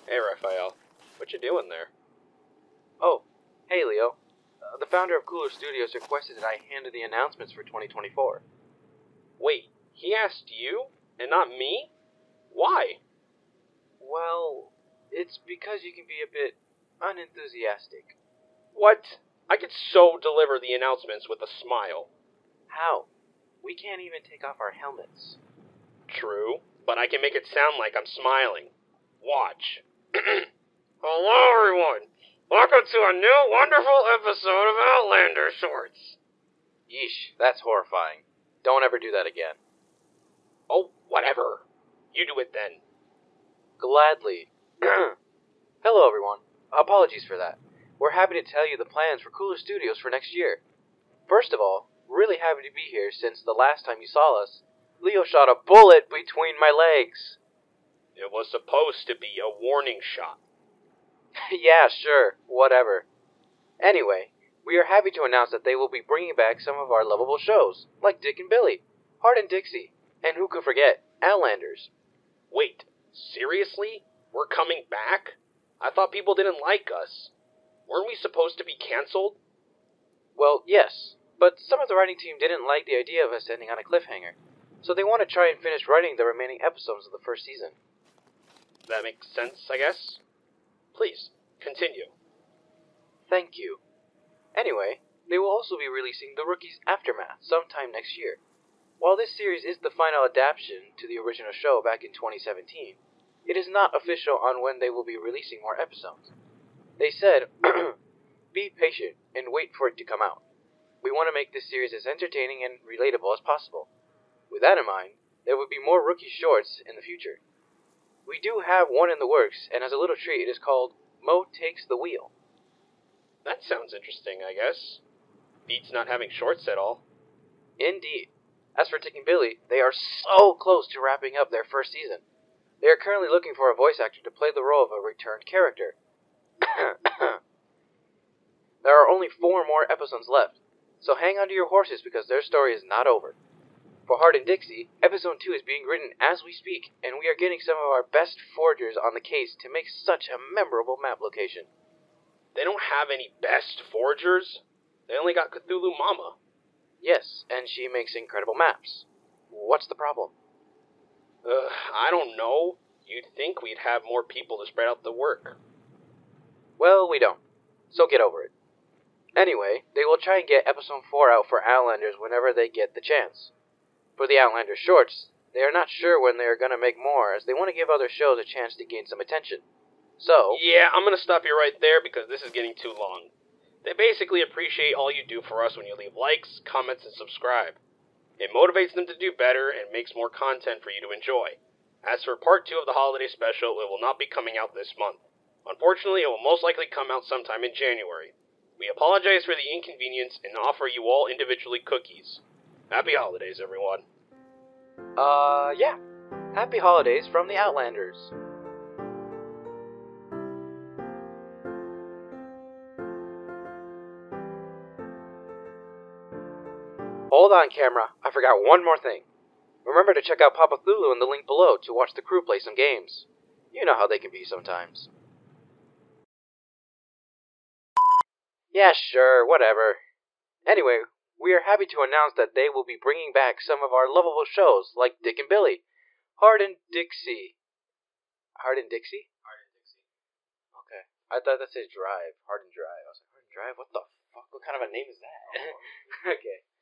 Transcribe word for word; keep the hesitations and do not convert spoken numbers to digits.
Hey, Rafael. What you doing there? Oh, hey, Leo. Uh, the founder of KolourStudios requested that I handle the announcements for twenty twenty-four. Wait, he asked you, and not me? Why? Well, it's because you can be a bit unenthusiastic. What? I could so deliver the announcements with a smile. How? We can't even take off our helmets. True, but I can make it sound like I'm smiling. Watch. Hello, everyone. Welcome to a new wonderful episode of OutlanderShorts. Yeesh, that's horrifying. Don't ever do that again. Oh, whatever. You do it then. Gladly. Hello, everyone. Apologies for that. We're happy to tell you the plans for KolourStudios for next year. First of all, really happy to be here since the last time you saw us, Leo shot a bullet between my legs. It was supposed to be a warning shot. Yeah, sure, whatever. Anyway, we are happy to announce that they will be bringing back some of our lovable shows, like Dick and Billy, Hart and Dixie, and who could forget, Outlanders. Wait, seriously? We're coming back? I thought people didn't like us. Weren't we supposed to be canceled? Well, yes, but some of the writing team didn't like the idea of us ending on a cliffhanger, so they want to try and finish writing the remaining episodes of the first season. That makes sense, I guess. Please, continue. Thank you. Anyway, they will also be releasing The Rookie's Aftermath sometime next year. While this series is the final adaptation to the original show back in twenty seventeen, it is not official on when they will be releasing more episodes. They said, be patient and wait for it to come out. We want to make this series as entertaining and relatable as possible. With that in mind, there will be more Rookie shorts in the future. We do have one in the works, and as a little treat, it is called Mo Takes the Wheel. That sounds interesting, I guess. Beats not having shorts at all. Indeed. As for Dick and Billy, they are so close to wrapping up their first season. They are currently looking for a voice actor to play the role of a returned character. There are only four more episodes left, so hang on to your horses because their story is not over. For Hart and Dixie, episode two is being written as we speak, and we are getting some of our best forgers on the case to make such a memorable map location. They don't have any best forgers. They only got Cthulhu Mama. Yes, and she makes incredible maps. What's the problem? Ugh, I don't know. You'd think we'd have more people to spread out the work. Well, we don't. So get over it. Anyway, they will try and get episode four out for Outlanders whenever they get the chance. For the Outlander shorts, they are not sure when they are going to make more, as they want to give other shows a chance to gain some attention. So... Yeah, I'm going to stop you right there because this is getting too long. They basically appreciate all you do for us when you leave likes, comments, and subscribe. It motivates them to do better and makes more content for you to enjoy. As for part two of the holiday special, it will not be coming out this month. Unfortunately, it will most likely come out sometime in January. We apologize for the inconvenience and offer you all individually cookies. Happy holidays, everyone. Uh, yeah. Happy holidays from the Outlanders. Hold on, camera. I forgot one more thing. Remember to check out Papa Thulu in the link below to watch the crew play some games. You know how they can be sometimes. Yeah, sure, whatever. Anyway, we are happy to announce that they will be bringing back some of our lovable shows, like Dick and Billy, Hart and Dixie. Hart and Dixie? Hart and Dixie. Okay. I thought that said Drive. Hart and Drive. I was like, Hart and Drive? What the fuck? What kind of a name is that? Okay.